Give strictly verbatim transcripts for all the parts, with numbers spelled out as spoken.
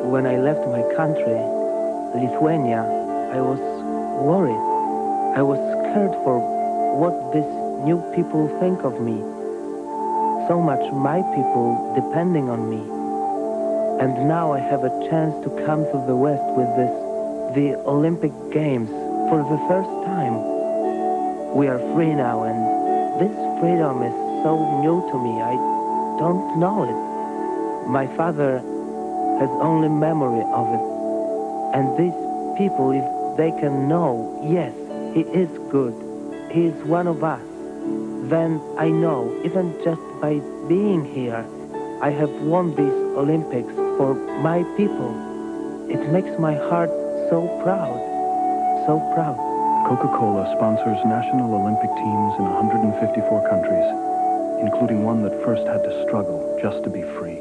when I left my country, Lithuania, I was worried. I was scared for what these new people think of me. So much my people depending on me. And now I have a chance to come to the West with this, the Olympic Games, for the first time. We are free now, and this freedom is so new to me, I don't know it. My father has only memory of it. And these people, if they can know, yes, he is good, he is one of us, then I know, even just by being here, I have won these Olympics for my people. It makes my heart so proud, so proud. Coca-Cola sponsors national Olympic teams in one hundred fifty-four countries, including one that first had to struggle just to be free.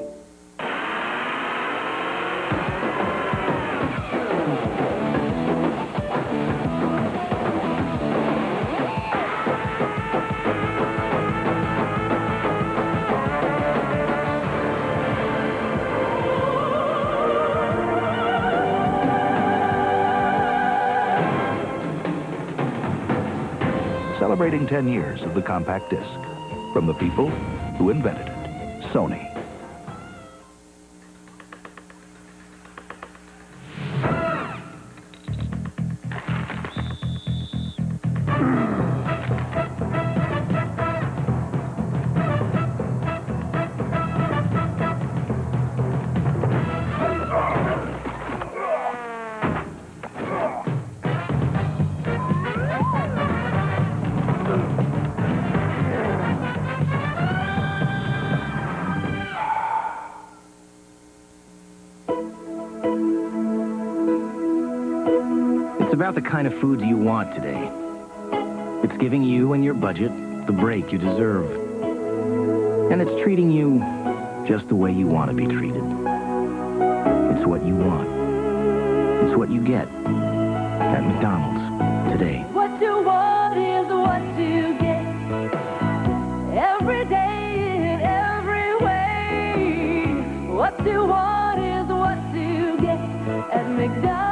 Celebrating ten years of the compact disc. From the people who invented it, Sony. It's about the kind of foods you want today. It's giving you and your budget the break you deserve. And it's treating you just the way you want to be treated. It's what you want. It's what you get at McDonald's today. What you want is what you get. Every day in every way. What you want is what you get at McDonald's.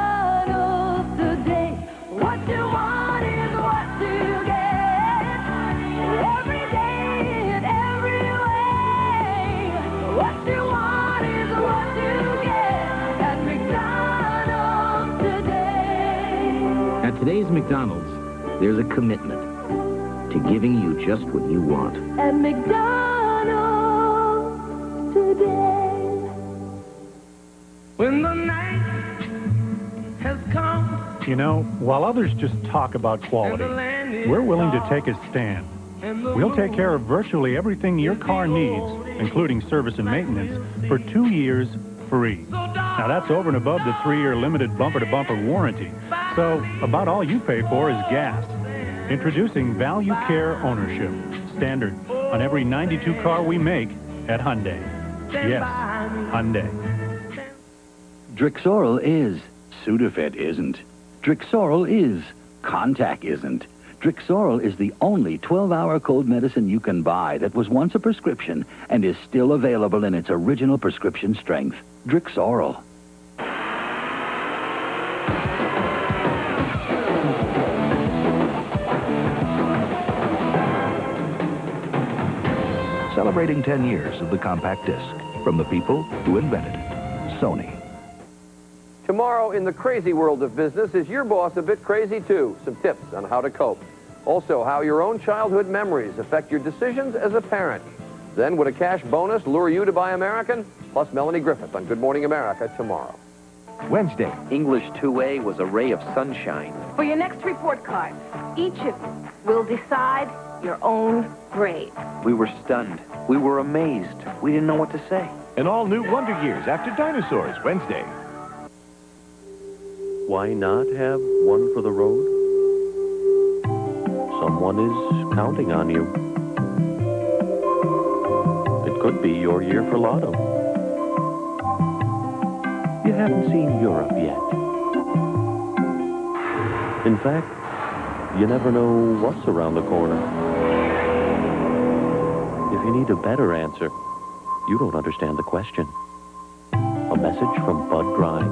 At today's McDonald's, there's a commitment to giving you just what you want. At McDonald's today. When the night has come. You know, while others just talk about quality, we're willing to take a stand. We'll take care of virtually everything your car needs, including service and maintenance, for two years free. Now, that's over and above the three-year limited bumper-to-bumper warranty. So, about all you pay for is gas. Introducing Value Care Ownership, standard on every ninety-two car we make at Hyundai. Yes, Hyundai. Drixoral is. Sudafed isn't. Drixoral is. Contac isn't. Drixoral is the only twelve-hour cold medicine you can buy that was once a prescription and is still available in its original prescription strength. Drixoral. Celebrating ten years of the compact disc. From the people who invented it, Sony. Tomorrow in the crazy world of business, is your boss a bit crazy too? Some tips on how to cope. Also, how your own childhood memories affect your decisions as a parent. Then, would a cash bonus lure you to buy American? Plus, Melanie Griffith on Good Morning America tomorrow. Wednesday, English two A was a ray of sunshine. For your next report card, each of you will decide your own grade. We were stunned. We were amazed. We didn't know what to say. An all-new Wonder Years After Dinosaurs, Wednesday. Why not have one for the road? Someone is counting on you. It could be your year for Lotto. You haven't seen Europe yet. In fact, you never know what's around the corner. If you need a better answer, you don't understand the question. A A message from Bud Grimes.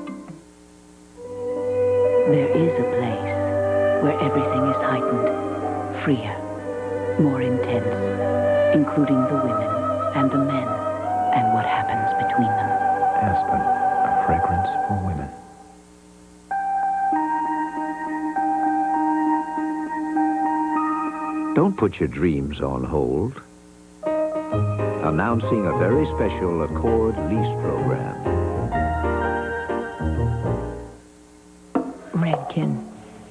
There is a place where everything is heightened, freer, more intense, including the women and the men and what happens between them. Aspen, a fragrance for women. Don't put your dreams on hold. Announcing a very special Accord lease program. Redkin.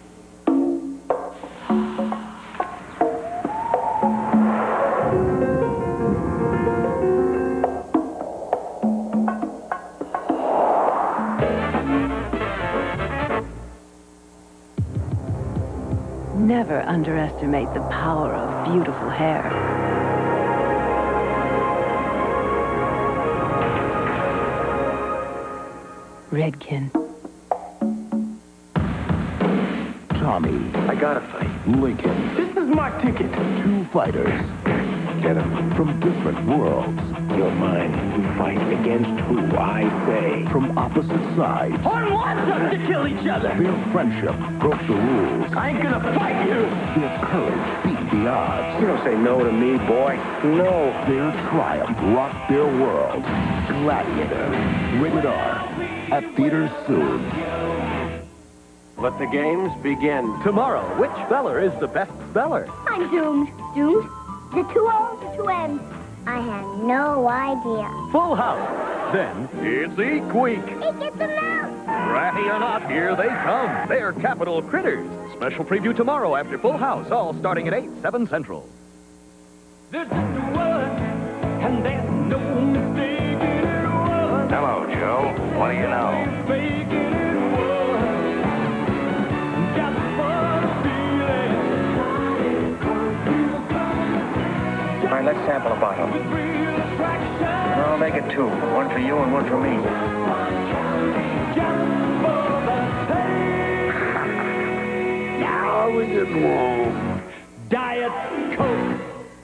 Never underestimate the power of beautiful hair. Redkin. Tommy. I gotta fight. Lincoln. This is my ticket. Two fighters. Get them from different worlds. You're mine. We fight against who I say. From opposite sides. I want us to kill each other. Their friendship broke the rules. I ain't gonna fight you. Their courage beat the odds. You don't say no to me, boy. No. Their triumph rocked their world. Gladiator. Rated R. At theaters soon. Let the games begin. Tomorrow, which speller is the best speller? I'm doomed. Doomed? The two O's or two M's? I have no idea. Full House. Then, it's Eek Week. It gets them out. Ratty or not, here they come. They're Capital Critters. Special preview tomorrow after Full House, all starting at eight, seven Central. There's just a word, and there's no mistake in it. Hello, Joe. What do you know? All right, let's sample a bottle. I'll make it two. One for you and one for me. Now we get warm. Diet Coke.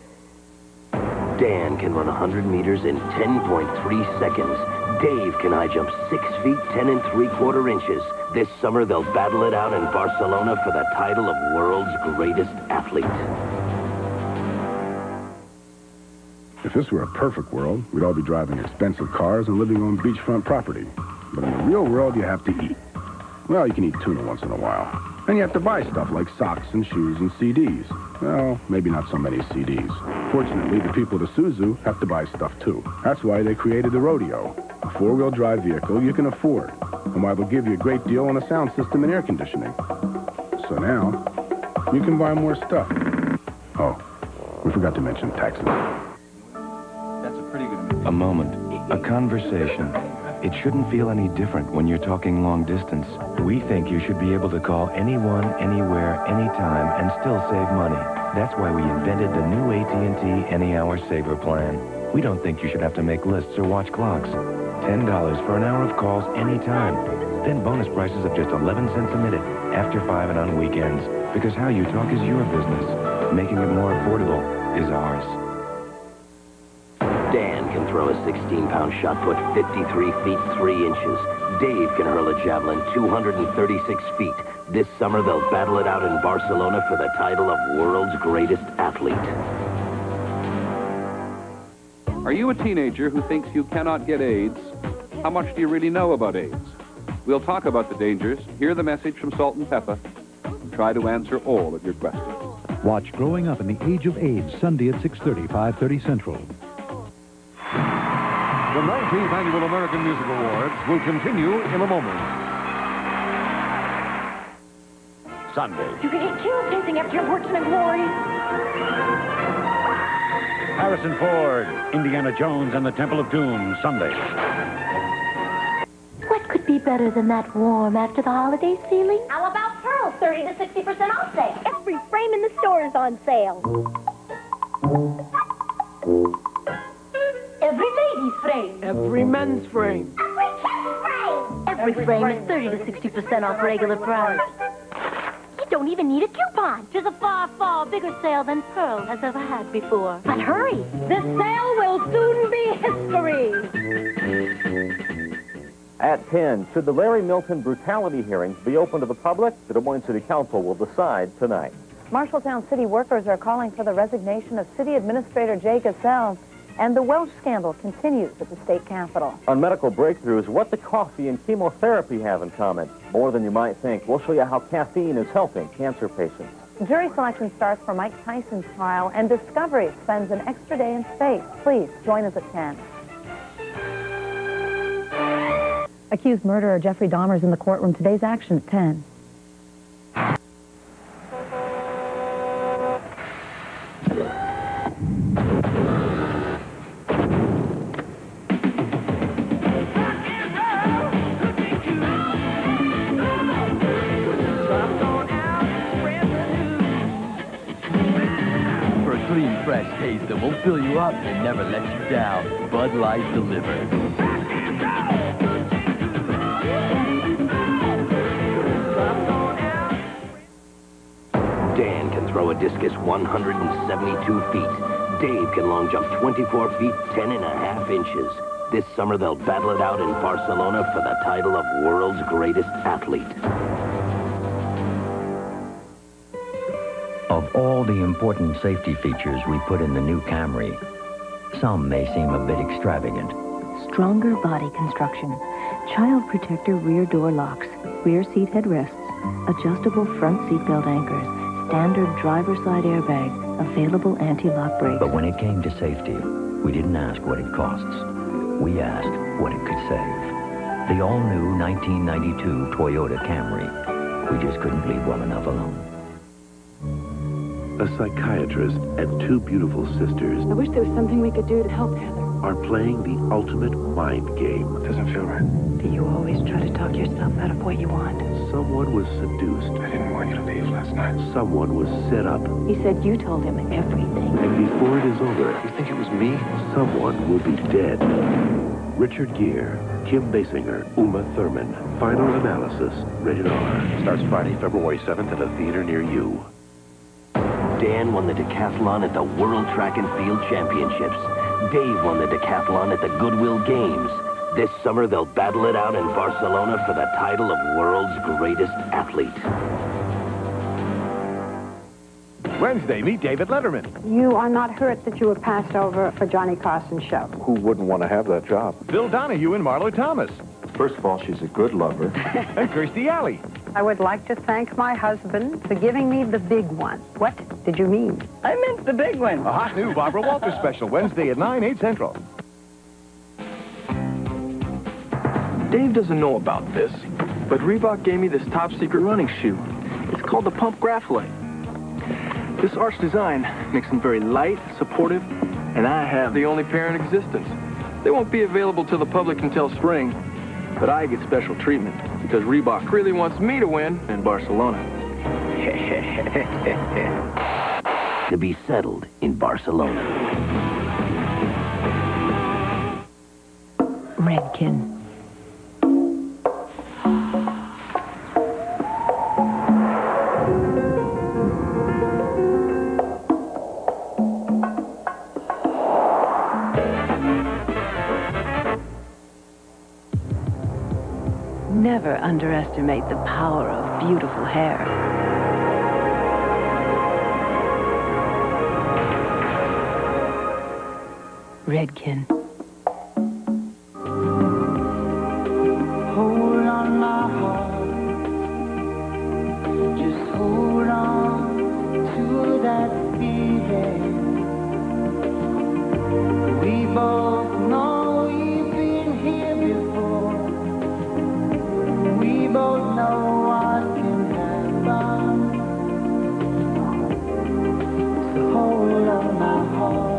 Dan can run one hundred meters in ten point three seconds. Dave can high jump six feet, ten and three quarter inches. This summer, they'll battle it out in Barcelona for the title of world's greatest athlete. If this were a perfect world, we'd all be driving expensive cars and living on beachfront property. But in the real world, you have to eat. Well, you can eat tuna once in a while. And you have to buy stuff like socks and shoes and C Ds. Well, maybe not so many C Ds. Fortunately, the people at Isuzu have to buy stuff too. That's why they created the Rodeo, a four-wheel drive vehicle you can afford, and why they'll give you a great deal on a sound system and air conditioning. So now, you can buy more stuff. Oh, we forgot to mention taxes. That's a pretty good... A moment, a conversation. It shouldn't feel any different when you're talking long distance. We think you should be able to call anyone, anywhere, anytime, and still save money. That's why we invented the new A T and T Any Hour Saver plan. We don't think you should have to make lists or watch clocks. ten dollars for an hour of calls anytime. Then bonus prices of just eleven cents a minute, after five and on weekends. Because how you talk is your business. Making it more affordable is ours. Dan can throw a sixteen pound shot put fifty-three feet, three inches. Dave can hurl a javelin two hundred thirty-six feet. This summer, they'll battle it out in Barcelona for the title of world's greatest athlete. Are you a teenager who thinks you cannot get AIDS? How much do you really know about AIDS? We'll talk about the dangers, hear the message from Salt and Pepper, and try to answer all of your questions. Watch Growing Up in the Age of AIDS, Sunday at six thirty, five thirty Central. The nineteenth Annual American Music Awards will continue in a moment. Sunday. You can get killed chasing after your fortune and glory. Harrison Ford, Indiana Jones and the Temple of Doom, Sunday. What could be better than that warm after the holidays feeling? How about pearls? thirty to sixty percent off sale. Every frame in the store is on sale. Every lady's frame. Every men's frame. Every kid's frame. Every, Every frame, frame is thirty to sixty percent off regular price. You don't even need a coupon. There's a far, far bigger sale than Pearl has ever had before. But hurry, the sale will soon be history. At ten, should the Larry Milton brutality hearings be open to the public? The Des Moines City Council will decide tonight. Marshalltown city workers are calling for the resignation of City Administrator Jay Gassell, and the Welch scandal continues at the state capitol. On medical breakthroughs, what the coffee and chemotherapy have in common. More than you might think. We'll show you how caffeine is helping cancer patients. Jury selection starts for Mike Tyson's trial, and Discovery spends an extra day in space. Please join us at ten. Accused murderer Jeffrey Dahmer is in the courtroom. Today's action at ten. For a clean, fresh taste that won't fill you up and never let you down, Bud Light delivers. Dan can throw a discus one hundred seventy-two feet. Dave can long jump twenty-four feet, ten and a half inches. This summer, they'll battle it out in Barcelona for the title of world's greatest athlete. Of all the important safety features we put in the new Camry, some may seem a bit extravagant. Stronger body construction, child protector rear door locks, rear seat headrests, adjustable front seatbelt anchors, standard driver side airbag, available anti-lock brakes. But when it came to safety, we didn't ask what it costs. We asked what it could save. The all-new nineteen ninety-two Toyota Camry. We just couldn't leave well enough alone. A psychiatrist and two beautiful sisters I wish there was something we could do to help Heather. are playing the ultimate mind game. Doesn't feel right. Do you always try to talk yourself out of what you want? Someone was seduced. I didn't want you to leave last night. Someone was set up. He said you told him everything. And before it is over, You think it was me? someone will be dead. Richard Gere, Kim Basinger, Uma Thurman. Final analysis, rated R. Starts Friday, February seventh at a theater near you. Dan won the decathlon at the World Track and Field Championships. Dave won the decathlon at the Goodwill Games. This summer, they'll battle it out in Barcelona for the title of world's greatest athlete. Wednesday, meet David Letterman. You are not hurt that you were passed over for Johnny Carson's show. Who wouldn't want to have that job? Bill Donahue and Marlo Thomas. First of all, she's a good lover. And Kirstie Alley. I would like to thank my husband for giving me the big one. What did you mean? I meant the big one. A hot new Barbara Walters special, Wednesday at nine, eight Central. Dave doesn't know about this, but Reebok gave me this top-secret running shoe. It's called the Pump Graphite. This arch design makes them very light, supportive, and I have the only pair in existence. They won't be available to the public until spring, but I get special treatment because Reebok really wants me to win in Barcelona. To be settled in Barcelona. Redkin. Never underestimate the power of beautiful hair. Redkin. Hold on, my heart. Just hold on to that feeling. We both know we've been here before. We both know what can happen. So hold on, my heart.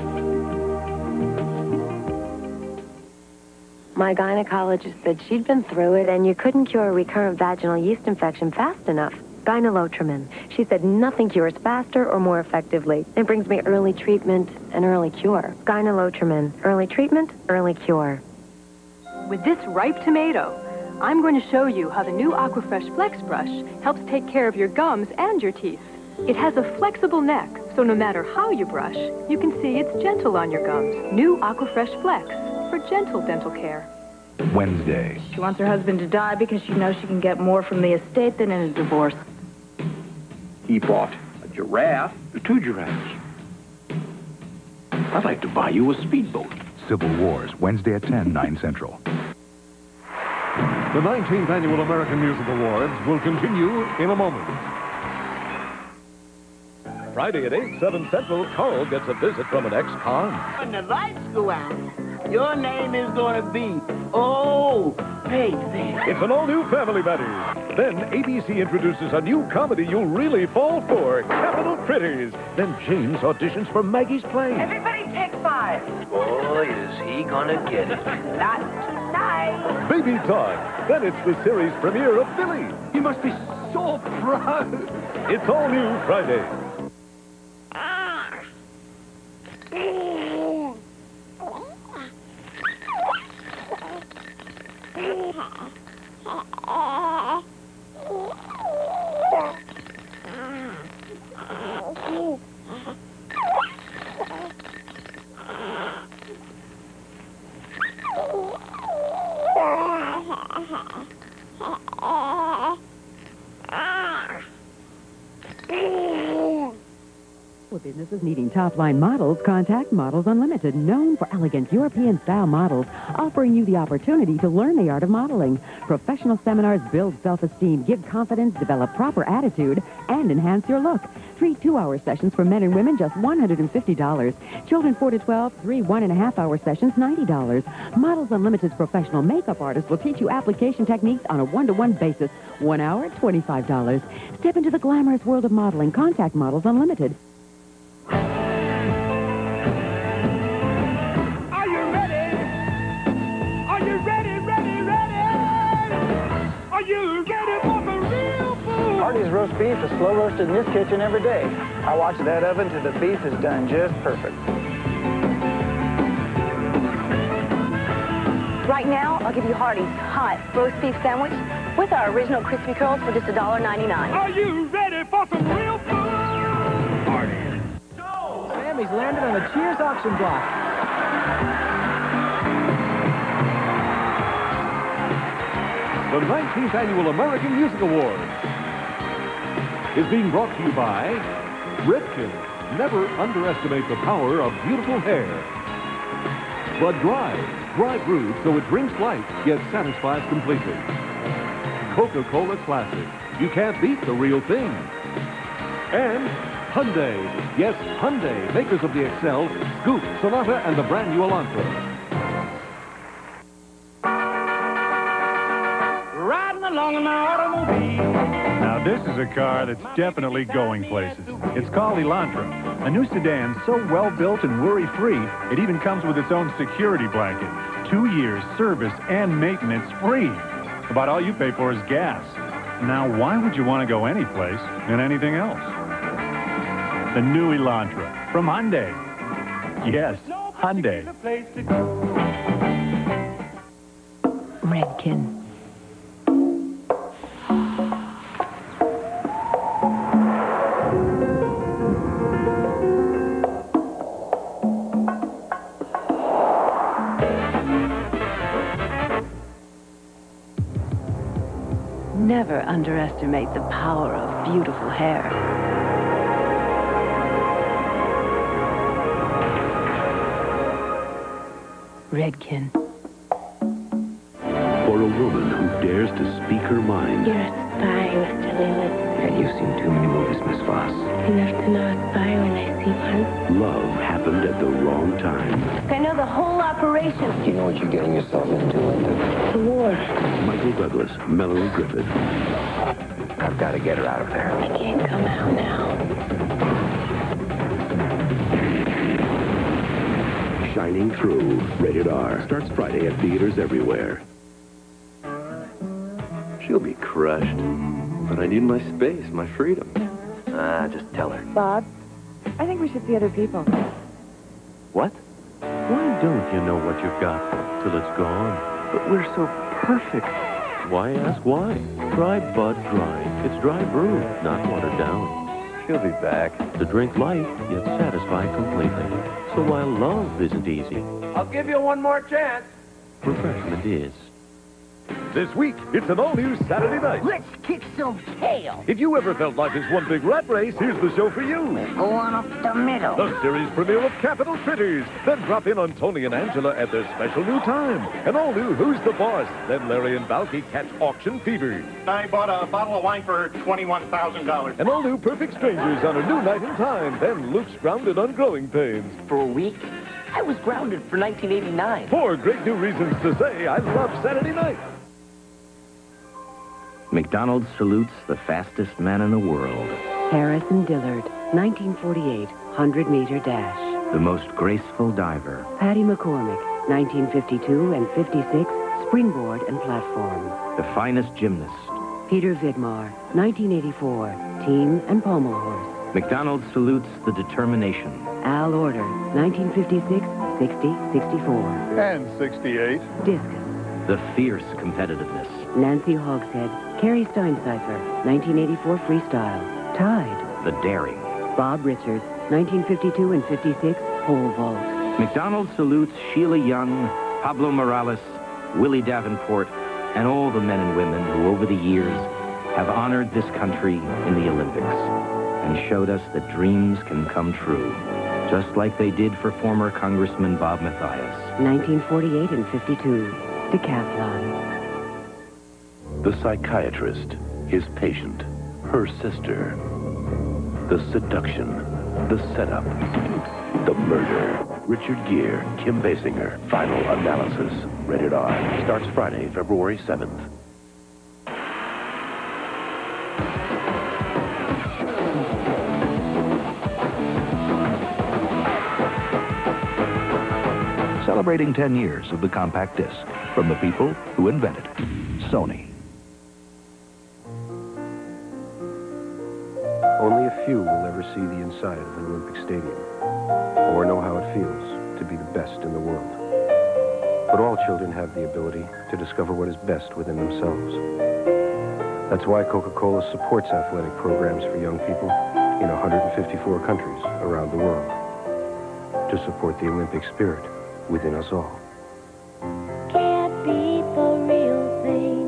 My gynecologist said she'd been through it and you couldn't cure a recurrent vaginal yeast infection fast enough. Gynolotrimine. She said nothing cures faster or more effectively. It brings me early treatment and early cure. Gynolotrimine. Early treatment, early cure. With this ripe tomato, I'm going to show you how the new Aquafresh Flex Brush helps take care of your gums and your teeth. It has a flexible neck, so no matter how you brush, you can see it's gentle on your gums. New Aquafresh Flex for gentle dental care. Wednesday. She wants her husband to die because she knows she can get more from the estate than in a divorce. He bought a giraffe, two giraffes. I'd like to buy you a speedboat. Civil Wars, Wednesday at ten, nine Central. The nineteenth Annual American Music Awards will continue in a moment. Friday at eight, seven Central, Carl gets a visit from an ex-con. When the lights go out, your name is going to be, oh, Pacey. It's an all-new Family Matters. Then A B C introduces a new comedy you'll really fall for, Capital Critters. Then James auditions for Maggie's play. Everybody take five. Boy, is he gonna get it. Not tonight. Baby Talk. Then it's the series premiere of Billy. You must be so proud. It's all new Friday. For businesses needing top-line models, contact Models Unlimited, known for elegant European-style models, offering you the opportunity to learn the art of modeling. Professional seminars build self-esteem, give confidence, develop proper attitude, and enhance your look. Three two-hour sessions for men and women, just one hundred fifty dollars. Children four to twelve, three one-and-a-half-hour sessions, ninety dollars. Models Unlimited's professional makeup artist will teach you application techniques on a one-to-one basis. One hour, twenty-five dollars. Step into the glamorous world of modeling. Contact Models Unlimited. Artie's roast beef is slow roasted in this kitchen every day. I watch that oven till the beef is done just perfect. Right now, I'll give you Hardee's hot roast beef sandwich with our original crispy curls for just a dollar ninety-nine. Are you ready for some real food? Hardee's. Sammy's landed on the Cheers auction block. The nineteenth Annual American Music Awards is being brought to you by Redken. Never underestimate the power of beautiful hair. Bud Dry. Dry brewed so it drinks light, yet satisfies completely. Coca-Cola Classic. You can't beat the real thing. And Hyundai. Yes, Hyundai, makers of the Excel, Scoop, Sonata, and the brand new Elantra. Riding along in my automobile. Now, this is a car that's definitely going places. It's called Elantra, a new sedan so well-built and worry-free, it even comes with its own security blanket. Two years service and maintenance free. About all you pay for is gas. Now, why would you want to go any place and anything else? The new Elantra from Hyundai. Yes, Hyundai. Redken. Never underestimate the power of beautiful hair. Redken. For a woman who dares to speak her mind. You're a spy, Mister Lewis. And you've seen too many movies, Miss Voss. Enough to know a spy when I see one. Love happened at the wrong time. I know the whole operation. You know what you're getting yourself into, Linda. The war. Michael Douglas, Melanie Griffith. I've got to get her out of there. I can't come out now. Shining Through, rated R. Starts Friday at theaters everywhere. She'll be crushed. But I need my space, my freedom. Ah, just tell her. Bob, I think we should see other people. What? Why don't you know what you've got till it's gone? But we're so perfect. Why ask why? Try Bud Dry. It's dry brewed, not watered down. She'll be back. To drink light, yet satisfy completely. So while love isn't easy, I'll give you one more chance. Refreshment is. This week, it's an all-new Saturday night. Let's kick some tail. If you ever felt life is one big rat race, here's the show for you. Go on up the middle. The series premiere of Capital Critters. Then drop in on Tony and Angela at their special new time. An all-new Who's the Boss? Then Larry and Balky catch auction fever. I bought a bottle of wine for twenty-one thousand dollars. An all-new Perfect Strangers on a new night in time. Then Luke's grounded on growing pains. For a week, I was grounded for nineteen eighty-nine. Four great new reasons to say I love Saturday night. McDonald's salutes the fastest man in the world. Harrison Dillard, nineteen forty-eight, hundred-meter dash. The most graceful diver. Patty McCormick, nineteen fifty-two and fifty-six, springboard and platform. The finest gymnast. Peter Vidmar, nineteen eighty-four, team and pommel horse. McDonald's salutes the determination. Al Order, nineteen fifty-six, sixty, sixty-four. And sixty-eight. Discus. The fierce competitiveness. Nancy Hogshead, Carrie Steincypher, nineteen eighty-four freestyle. Tide. The daring. Bob Richards, nineteen fifty-two and fifty-six, pole vault. McDonald's salutes Sheila Young, Pablo Morales, Willie Davenport, and all the men and women who over the years have honored this country in the Olympics and showed us that dreams can come true, just like they did for former Congressman Bob Mathias. nineteen forty-eight and fifty-two, decathlon. The psychiatrist, his patient, her sister. The seduction, the setup, the murder. Richard Gere, Kim Basinger, Final Analysis. Rated R. Starts Friday, February seventh. Celebrating ten years of the compact disc from the people who invented it. Sony. Only a few will ever see the inside of an Olympic stadium or know how it feels to be the best in the world. But all children have the ability to discover what is best within themselves. That's why Coca-Cola supports athletic programs for young people in one hundred fifty-four countries around the world to support the Olympic spirit within us all. Can't beat the real thing.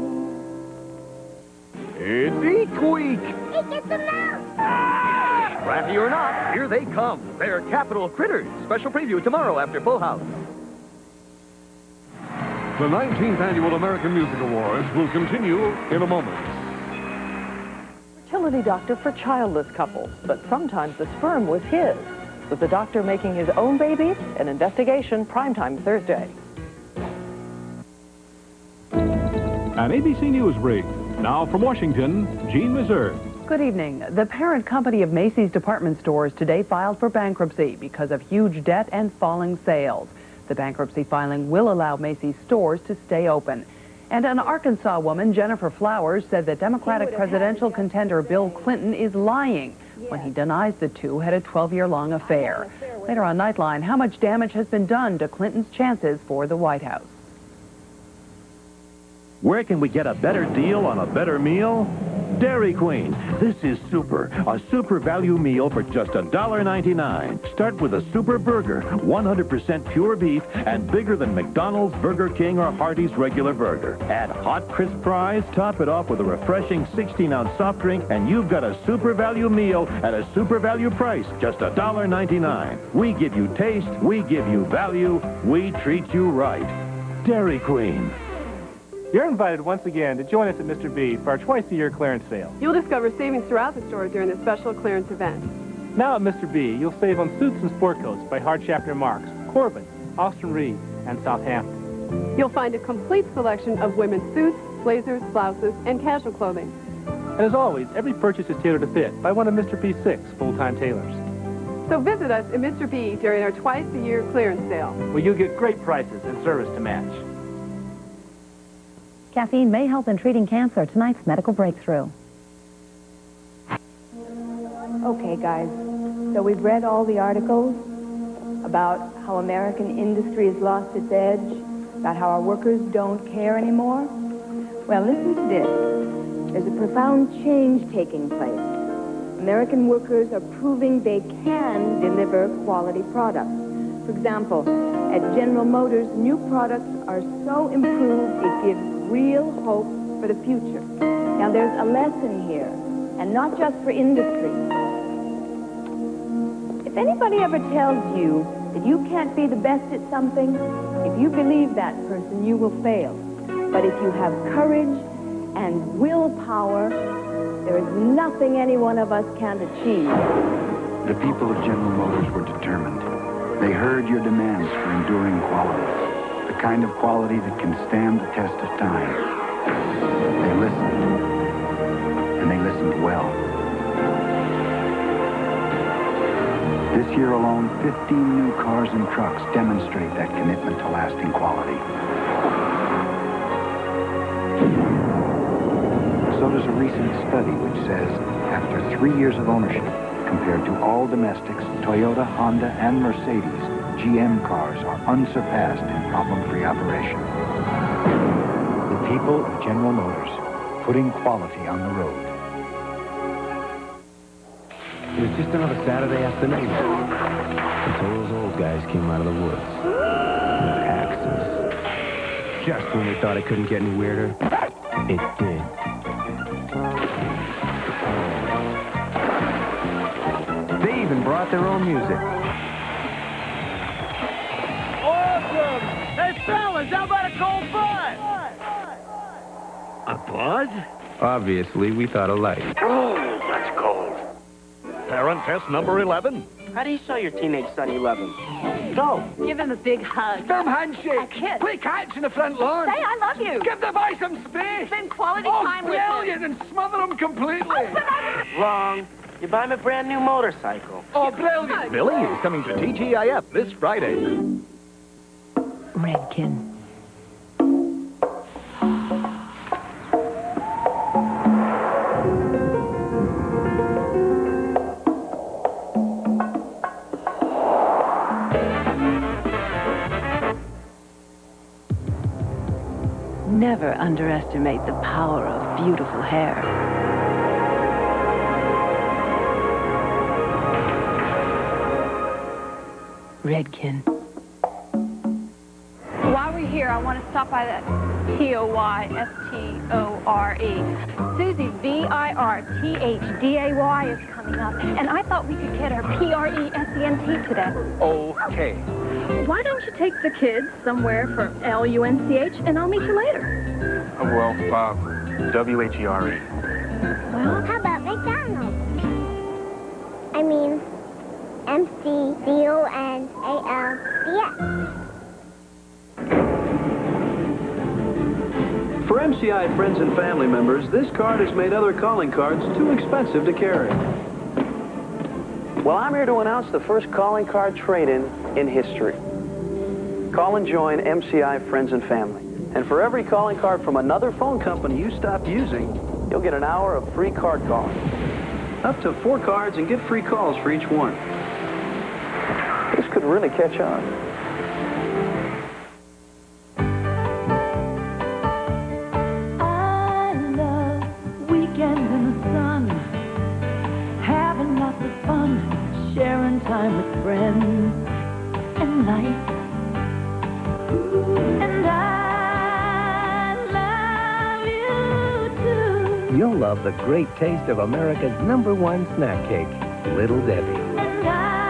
It's Eek Week. It gets them out. Scrappy or not, here they come. They're Capital Critters. Special preview tomorrow after Full House. The nineteenth Annual American Music Awards will continue in a moment. Fertility doctor for childless couples, but sometimes the sperm was his. Was the doctor making his own babies? An investigation, primetime Thursday. An A B C News brief. Now from Washington, Jean Meserve. Good evening. The parent company of Macy's department stores today filed for bankruptcy because of huge debt and falling sales. The bankruptcy filing will allow Macy's stores to stay open. And an Arkansas woman, Jennifer Flowers, said that Democratic presidential contender Bill Clinton is lying when he denies the two had a twelve-year-long affair. Later on Nightline, how much damage has been done to Clinton's chances for the White House? Where can we get a better deal on a better meal? Dairy Queen. This is super. A super value meal for just one dollar ninety-nine. Start with a super burger, one hundred percent pure beef and bigger than McDonald's, Burger King, or Hardee's regular burger. Add hot, crisp fries, top it off with a refreshing sixteen ounce soft drink, and you've got a super value meal at a super value price, just one dollar ninety-nine. We give you taste, we give you value, we treat you right. Dairy Queen. You're invited once again to join us at Mister B for our twice-a-year clearance sale. You'll discover savings throughout the store during the special clearance event. Now at Mister B, you'll save on suits and sport coats by Hart Schaffner Marks, Corbin, Austin Reed, and Southampton. You'll find a complete selection of women's suits, blazers, blouses, and casual clothing. And as always, every purchase is tailored to fit by one of Mister B's six full-time tailors. So visit us at Mister B during our twice-a-year clearance sale, where you'll get great prices and service to match. Caffeine may help in treating cancer. Tonight's medical breakthrough. Okay, guys. So we've read all the articles about how American industry has lost its edge, about how our workers don't care anymore. Well, listen to this. There's a profound change taking place. American workers are proving they can deliver quality products. For example, at General Motors, new products are so improved it gives real hope for the future. Now, there's a lesson here, and not just for industry. If anybody ever tells you that you can't be the best at something, if you believe that person, you will fail. But if you have courage and willpower, there is nothing any one of us can't achieve. The people of General Motors were determined. They heard your demands for enduring quality, the kind of quality that can stand the test of time. They listened, and they listened well. This year alone, fifteen new cars and trucks demonstrate that commitment to lasting quality. So does a recent study which says, after three years of ownership, compared to all domestics, Toyota, Honda, and Mercedes, G M cars are unsurpassed in problem-free operation. The people of General Motors, putting quality on the road. It was just another Saturday afternoon until those old guys came out of the woods with axes. Just when we thought it couldn't get any weirder, it did. They even brought their own music. Awesome! Hey, fellas, how about a cold bud? A bud? Obviously, we thought alike. Oh, that's cold. Parent test number eleven. How do you show your teenage son you love him? Go. Give him a big hug. Firm handshake. A kiss. Play catch in the front lawn. Say I love you. Give the boy some space. Spend quality oh, time with him. brilliant, and smother him completely. Wrong. You buy him a brand new motorcycle. Oh, brilliant. Billy is coming to T G I F this Friday. Redkin. Never underestimate the power of beautiful hair. Redkin. While we're here, I want to stop by that T O Y S T O R E. Susie, V I R T H D A Y is coming up, and I thought we could get her P R E S E N T today. Okay. Why don't you take the kids somewhere for L U N C H, and I'll meet you later? Oh, well, uh, W H E R E. Well, how about McDonald's? I mean, M C D O N A L D S. For M C I friends and family members, this card has made other calling cards too expensive to carry. Well, I'm here to announce the first calling card trade-in in history. Call and join M C I friends and family. And for every calling card from another phone company you stop using, you'll get an hour of free card calling. Up to four cards and get free calls for each one. This could really catch on. Sharing time with friends and life. And I love you too. You'll love the great taste of America's number one snack cake, Little Debbie. And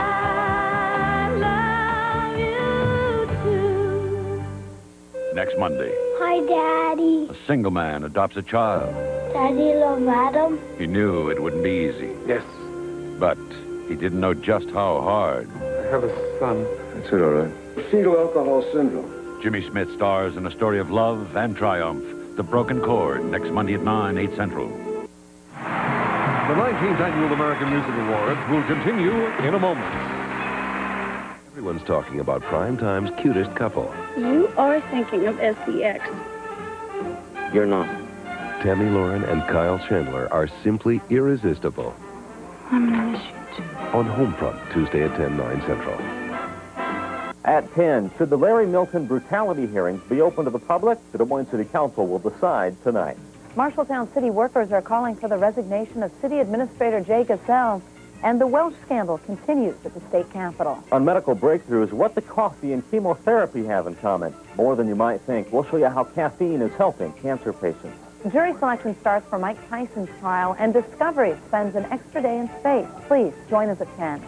I love you too. Next Monday, Hi, Daddy. a single man adopts a child. Daddy love Adam. He knew it wouldn't be easy. Yes. But he didn't know just how hard. I have a son. That's it, all right. Fetal alcohol syndrome. Jimmy Smith stars in a story of love and triumph, The Broken Chord, next Monday at nine, eight Central. The nineteenth Annual American Music Awards will continue in a moment. Everyone's talking about Primetime's cutest couple. You are thinking of S E X. You're not. Tammy Lauren and Kyle Chandler are simply irresistible. I'm gonna miss you too. On Homefront, Tuesday at ten, nine Central. At ten, should the Larry Milton brutality hearings be open to the public? The Des Moines City Council will decide tonight. Marshalltown city workers are calling for the resignation of City Administrator Jay Gassell. And the Welsh scandal continues at the state capitol. On Medical Breakthroughs, what the coffee and chemotherapy have in common. More than you might think. We'll show you how caffeine is helping cancer patients. Jury selection starts for Mike Tyson's trial, and Discovery spends an extra day in space. Please join us at ten.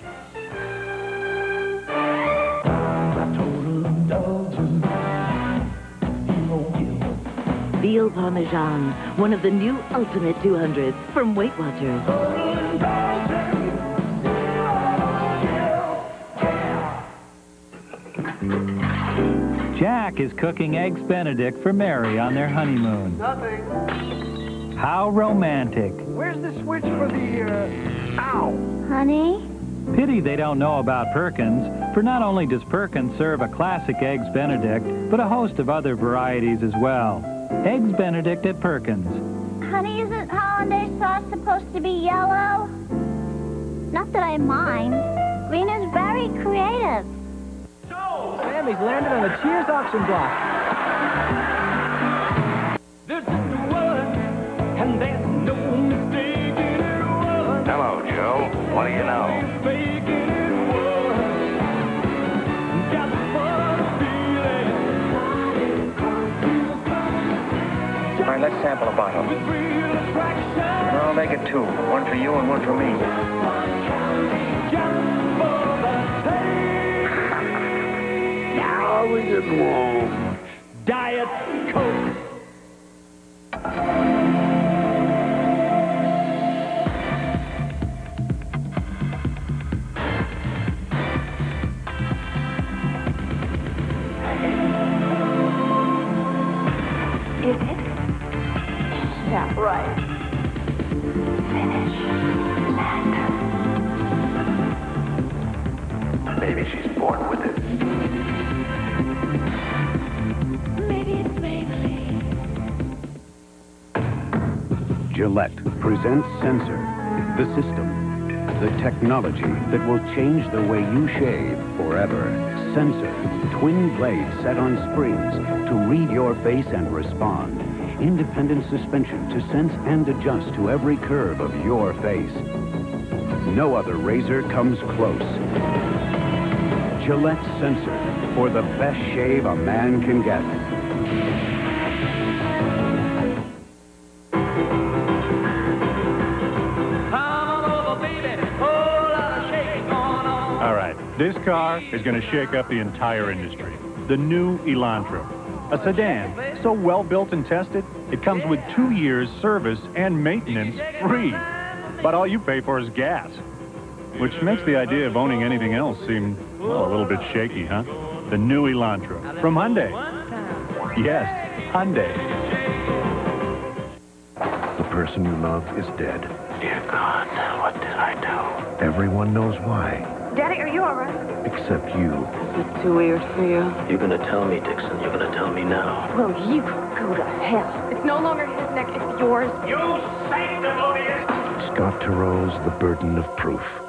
Veal Parmesan, one of the new Ultimate two hundreds from Weight Watchers. Jack is cooking Eggs Benedict for Mary on their honeymoon. Nothing. How romantic. Where's the switch for the, uh, ow? Honey? Pity they don't know about Perkins, for not only does Perkins serve a classic Eggs Benedict, but a host of other varieties as well. Eggs Benedict at Perkins. Honey, isn't hollandaise sauce supposed to be yellow? Not that I mind. Green is very creative. Sammy's landed on a Cheers auction block. Hello, Joe. What do you know? All right, let's sample a bottle. I'll make it two. One for you and one for me. Now we get warm. Diet Coke. Is it? Yeah, right. Finish that. Maybe she's born with it. Maybe it's Maybelline. Gillette presents Sensor, the system, the technology that will change the way you shave forever. Sensor, twin blades set on springs to read your face and respond. Independent suspension to sense and adjust to every curve of your face. No other razor comes close. Gillette Sensor, for the best shave a man can get. All right, this car is going to shake up the entire industry. The new Elantra. A sedan, so well built and tested, it comes with two years service and maintenance free. But all you pay for is gas. Which makes the idea of owning anything else seem, well, a little bit shaky, huh? The new Elantra from Hyundai. Yes, Hyundai. The person you love is dead. Dear God, what did I do? Everyone knows why, Daddy, are you all right? except you. Is it too weird for you? You're gonna tell me, Dixon. You're gonna tell me now. Well, you go to hell. It's no longer his neck, it's yours. You sanctimonious! Scott Turo's The Burden of Proof.